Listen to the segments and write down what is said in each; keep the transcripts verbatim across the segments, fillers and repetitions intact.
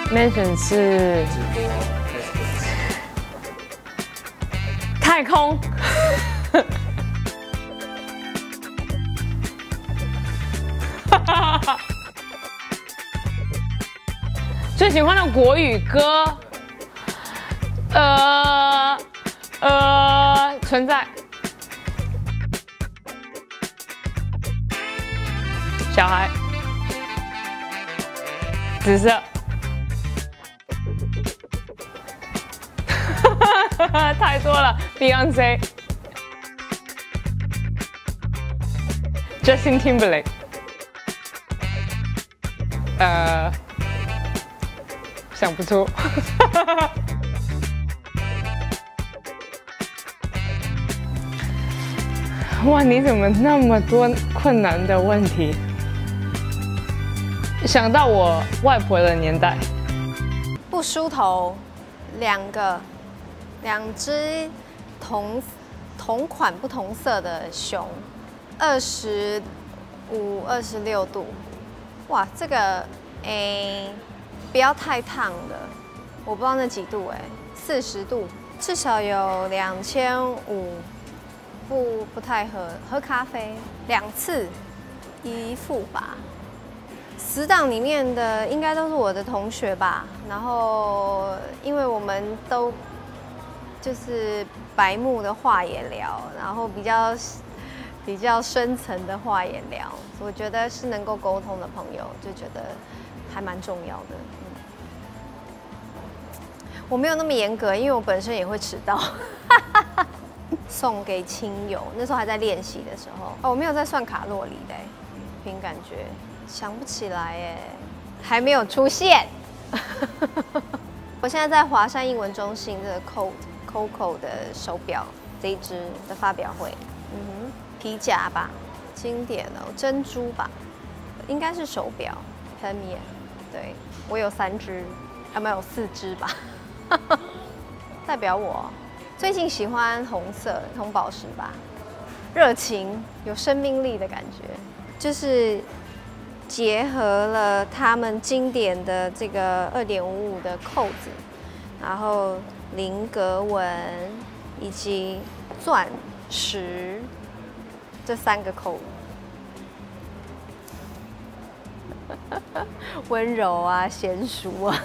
Mansion 是太空。最喜欢的国语歌，呃呃，存在。小孩。紫色。太多了 ，Beyonce。Justin Timberlake。呃。 想不出，哇！你怎么那么多困难的问题？想到我外婆的年代， 不梳头，两个，两只同同款不同色的熊，二十五、二十六度，哇，这个诶。 不要太烫的，我不知道那几度哎，四十度，至少有两千五，不不太喝，喝咖啡两次，一副吧。死党里面的应该都是我的同学吧，然后因为我们都就是白目的话也聊，然后比较比较深层的话也聊，我觉得是能够沟通的朋友，就觉得。 还蛮重要的，嗯，我没有那么严格，因为我本身也会迟到。送给亲友，那时候还在练习的时候，哦，我没有在算卡路里的，凭感觉想不起来哎，还没有出现。我现在在华山英文中心的 Coco Coco 的手表这一只的发表会，嗯哼，皮夹吧，经典哦，珍珠吧，应该是手表 Premier。 对，我有三只，还没有四只吧，代表我最近喜欢红色红宝石吧，热情有生命力的感觉，就是结合了他们经典的这个二点五五的扣子，然后菱格纹以及钻石这三个扣。 温柔啊，娴熟啊，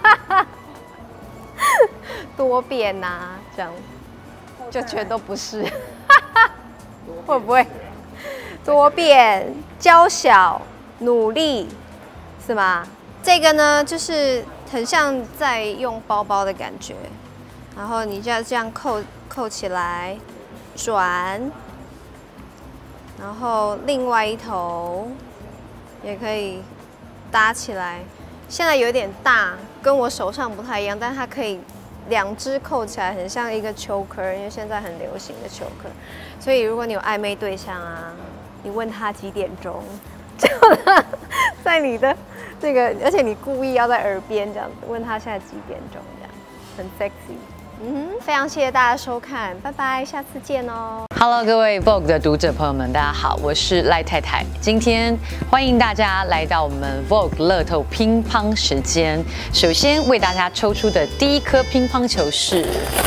多变呐，这样就全都不是，会不会多变、娇小、努力，是吗？这个呢，就是很像在用包包的感觉，然后你就要这样扣扣起来，转，然后另外一头也可以。 搭起来，现在有点大，跟我手上不太一样，但它可以两只扣起来，很像一个choker，因为现在很流行的choker。所以如果你有暧昧对象啊，你问他几点钟，就在你的这个，而且你故意要在耳边这样子问他现在几点钟，这样很 sexy。 嗯哼，非常谢谢大家收看，拜拜，下次见哦。 Hello， 各位 Vogue 的读者朋友们，大家好，我是赖太太。今天欢迎大家来到我们 Vogue 乐透乒乓时间。首先为大家抽出的第一颗乒乓球是，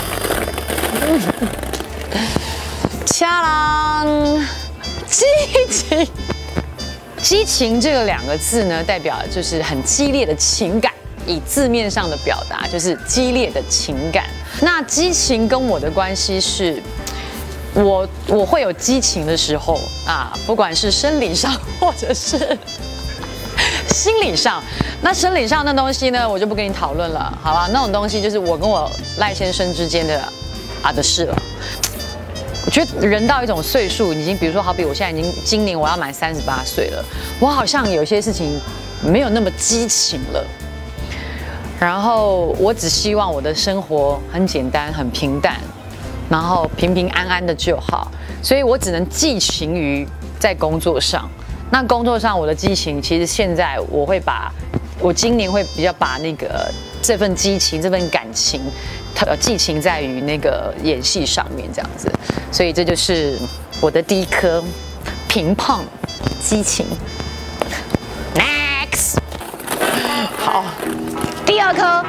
恰啷，激情。激情这个两个字呢，代表就是很激烈的情感。 以字面上的表达就是激烈的情感。那激情跟我的关系是，我我会有激情的时候啊，不管是生理上或者是心理上。那生理上的东西呢，我就不跟你讨论了，好吧？那种东西就是我跟我赖先生之间的啊的事了。我觉得人到一种岁数，已经比如说，好比我现在已经今年我要满三十八岁了，我好像有些事情没有那么激情了。 然后我只希望我的生活很简单、很平淡，然后平平安安的就好。所以我只能寄情于在工作上。那工作上我的激情，其实现在我会把，我今年会比较把那个这份激情、这份感情，呃，寄情在于那个演戏上面这样子。所以这就是我的第一颗乒乓激情。Next， 好，第二。 二颗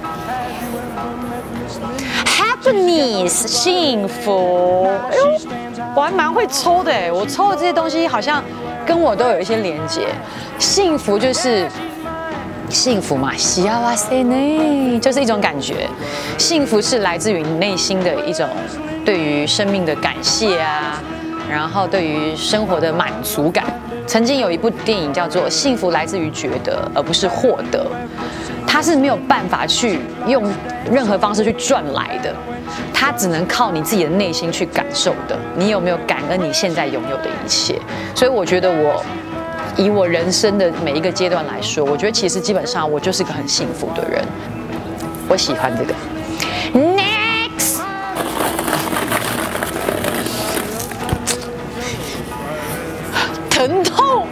，happiness 幸福。哎呦，我还蛮会抽的哎，我抽的这些东西好像跟我都有一些连结。幸福就是幸福嘛，幸せ呢，就是一种感觉。幸福是来自于你内心的一种对于生命的感谢啊，然后对于生活的满足感。曾经有一部电影叫做《幸福来自于觉得，而不是获得》，它是没有办法去用任何方式去赚来的，它只能靠你自己的内心去感受的。你有没有感恩你现在拥有的一切？所以我觉得我以我人生的每一个阶段来说，我觉得其实基本上我就是个很幸福的人。我喜欢这个。Next。疼痛，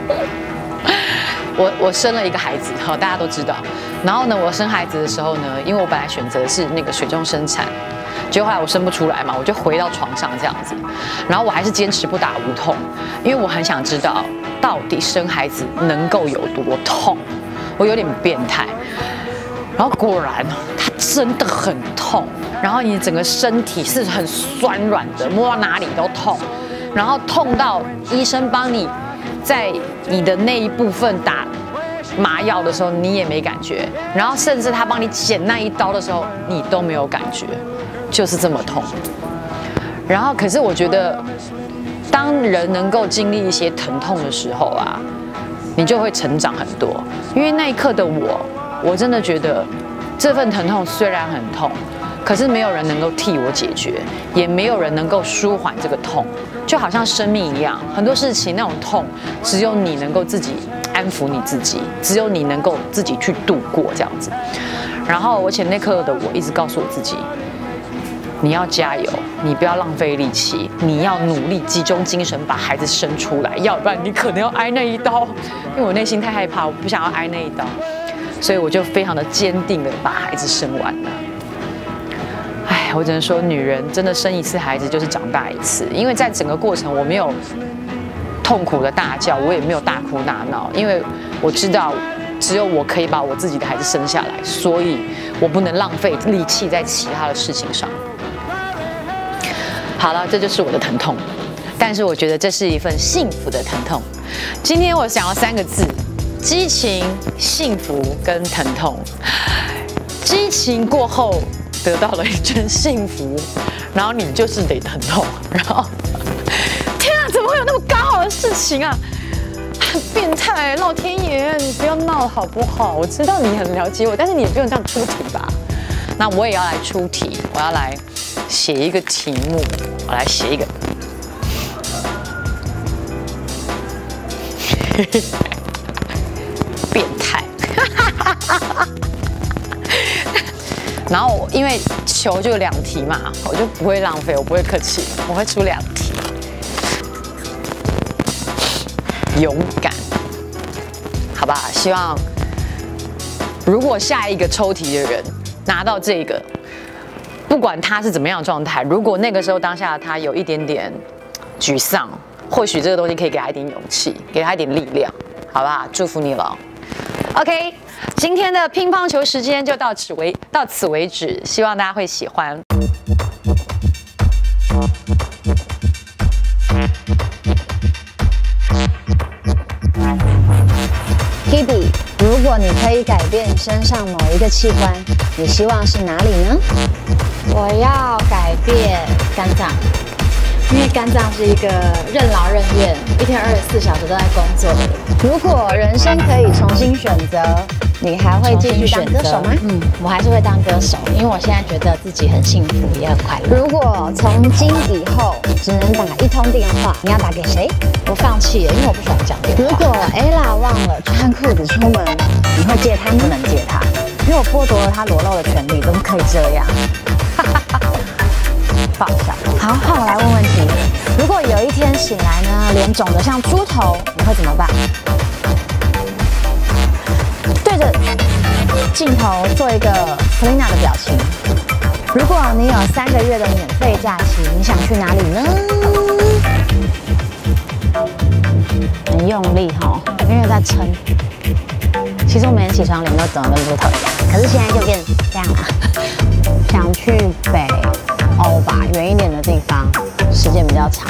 我我生了一个孩子，哈，大家都知道。然后呢，我生孩子的时候呢，因为我本来选择是那个水中生产，结果后来我生不出来嘛，我就回到床上这样子。然后我还是坚持不打无痛，因为我很想知道到底生孩子能够有多痛，我有点变态。然后果然，它真的很痛，然后你整个身体是很酸软的，摸到哪里都痛。然后痛到医生帮你在你的那一部分打麻药的时候，你也没感觉。然后甚至他帮你剪那一刀的时候，你都没有感觉，就是这么痛。然后，可是我觉得，当人能够经历一些疼痛的时候啊，你就会成长很多。因为那一刻的我，我真的觉得这份疼痛虽然很痛，可是没有人能够替我解决，也没有人能够舒缓这个痛，就好像生命一样，很多事情那种痛，只有你能够自己安抚你自己，只有你能够自己去度过这样子。然后我前那刻的我一直告诉我自己，你要加油，你不要浪费力气，你要努力集中精神把孩子生出来，要不然你可能要挨那一刀。因为我内心太害怕，我不想要挨那一刀，所以我就非常的坚定的把孩子生完了。哎，我只能说，女人真的生一次孩子就是长大一次，因为在整个过程我没有痛苦的大叫，我也没有大哭大闹，因为我知道只有我可以把我自己的孩子生下来，所以我不能浪费力气在其他的事情上。好了，这就是我的疼痛，但是我觉得这是一份幸福的疼痛。今天我想要三个字：激情、幸福跟疼痛。激情过后得到了一阵幸福，然后你就是得疼痛，然后天啊，怎么会有那么刚好的事情啊？很变态，老天爷，你不要闹了好不好？我知道你很了解我，但是你也不用这样出题吧？那我也要来出题，我要来写一个题目，我来写一个。变态。然后我因为球就有两题嘛，我就不会浪费，我不会客气，我会出两题。勇敢，好吧？希望如果下一个抽题的人拿到这个，不管他是怎么样的状态，如果那个时候当下他有一点点沮丧，或许这个东西可以给他一点勇气，给他一点力量，好不好？祝福你了。OK， 今天的乒乓球时间就到此为到此为止，希望大家会喜欢。 Hebe， 如果你可以改变身上某一个器官，你希望是哪里呢？ 我要改变肝脏，因为肝脏是一个任劳任怨，一天二十四小时都在工作的人。 如果人生可以重新选择，你还会继续当歌手吗？ 嗯，我还是会当歌手，因为我现在觉得自己很幸福，也很快乐。 如果从今以后只能打一通电话，你要打给谁？ 我放弃了，因为我不喜欢讲电话。 如果 Ella 忘了穿裤子出门，你会借她吗？ 不能借她， 因为我剥夺了她裸露的权利，怎么可以这样？爆笑。好，换我来问问题。如果有一天醒来呢，脸肿得像猪头，你会怎么办？对着镜头做一个 Selina 的表情。如果你有三个月的免费假期，你想去哪里呢？很用力哈，因为在撑。 其实我每天起床脸都肿得跟猪头一样，可是现在就变这样了。想去北欧吧，远一点的地方，时间比较长。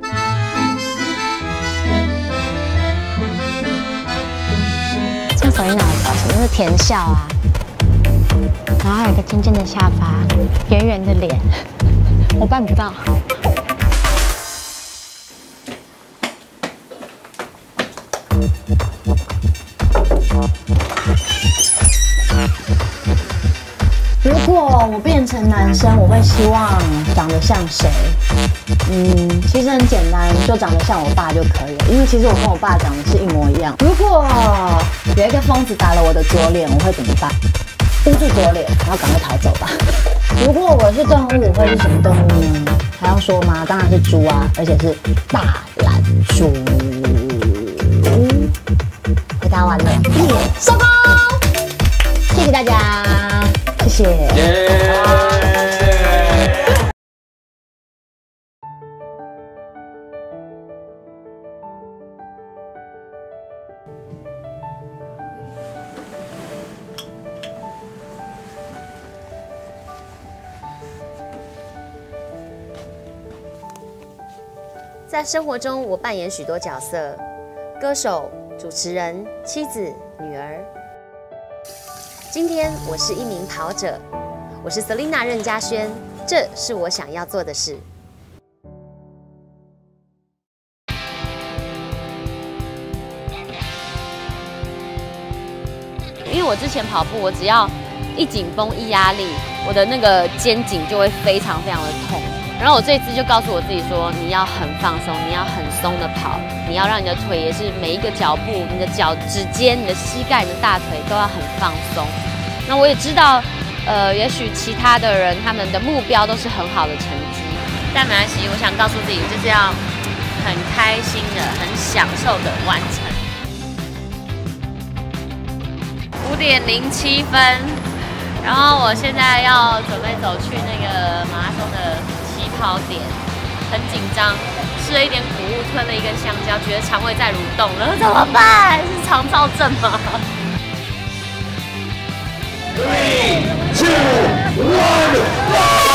像手一拿的表情，就是甜笑啊，然后还有一个尖尖的下巴，圆圆的脸，我办不到。如果我变成男生，我会希望长得像谁？嗯，其实很简单，就长得像我爸就可以了。因为其实我跟我爸长得是一模一样。如果有一个疯子打了我的左脸，我会怎么办？捂住左脸，然后赶快逃走吧。如果我是动物，我会是什么动物呢？还要说吗？当然是猪啊，而且是大懒猪。回答完了，耶，收工！谢谢大家。谢谢。 在生活中，我扮演许多角色：歌手、主持人、妻子、女儿。今天我是一名跑者，我是 Selina 任嘉萱，这是我想要做的事。 因为我之前跑步，我只要一紧绷、一压力，我的那个肩颈就会非常非常的痛。然后我这一次就告诉我自己说，你要很放松，你要很松的跑，你要让你的腿也是每一个脚步，你的脚趾尖、你的膝盖、你的大腿都要很放松。那我也知道，呃，也许其他的人他们的目标都是很好的成绩，但没关系，我想告诉自己，就是要很开心的、很享受的完成。五点零七分，然后我现在要准备走去那个马拉松的起跑点，很紧张，吃了一点谷物，吞了一根香蕉，觉得肠胃在蠕动了，怎么办？是肠燥症吗？Three, two, one, go!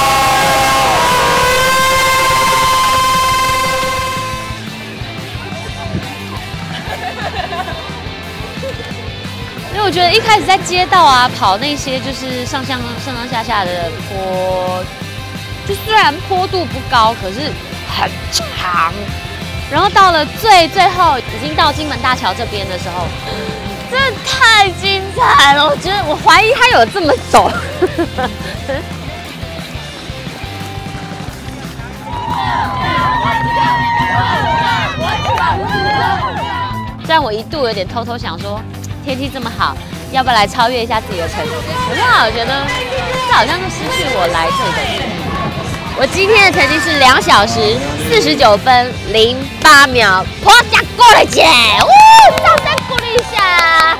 因为我觉得一开始在街道啊跑那些就是上上上上下下的坡，就虽然坡度不高，可是很长。然后到了最最后，已经到金门大桥这边的时候，真的太精彩了！我觉得我怀疑他有这么陡。虽然我一度有点偷偷想说，天气这么好，要不要来超越一下自己的成绩？可是我觉得这好像是失去我来这里的意义。我今天的成绩是两小时四十九分零八秒，破下过了姐，呜，掌声鼓励一下。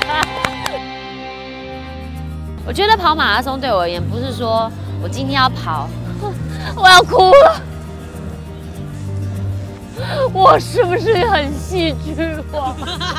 我觉得跑马拉松对我而言，不是说我今天要跑，我要哭了。我是不是很戏剧化？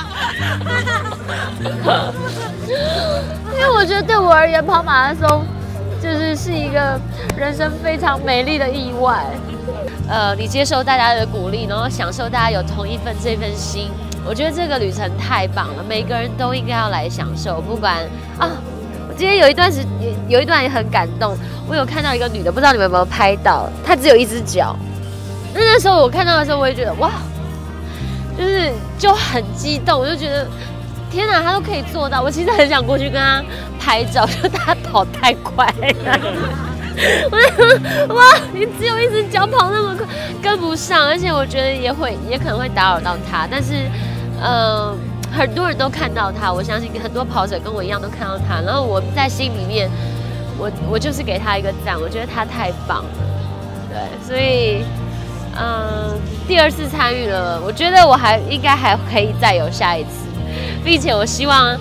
因为我觉得对我而言，跑马拉松就是是一个人生非常美丽的意外。呃，你接受大家的鼓励，然后享受大家有同一份这份心，我觉得这个旅程太棒了，每个人都应该要来享受。不管啊，我今天有一段时有一段也很感动，我有看到一个女的，不知道你们有没有拍到，她只有一只脚。那那时候我看到的时候，我也觉得哇，就是就很激动，我就觉得天哪，他都可以做到。我其实很想过去跟他拍照，就他跑太快了。我就哇，你只有一只脚跑那么快，跟不上，而且我觉得也会也可能会打扰到他。但是，呃，很多人都看到他，我相信很多跑者跟我一样都看到他。然后我在心里面，我我就是给他一个赞，我觉得他太棒了。对，所以。嗯，第二次参与了，我觉得我还应该还可以再有下一次，并且我希望，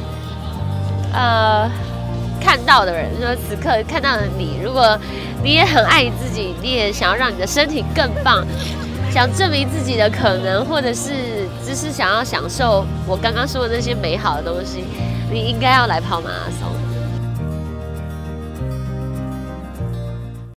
呃，看到的人，说此刻看到的你，如果你也很爱你自己，你也想要让你的身体更棒，想证明自己的可能，或者是只是想要享受我刚刚说的那些美好的东西，你应该要来跑马拉松。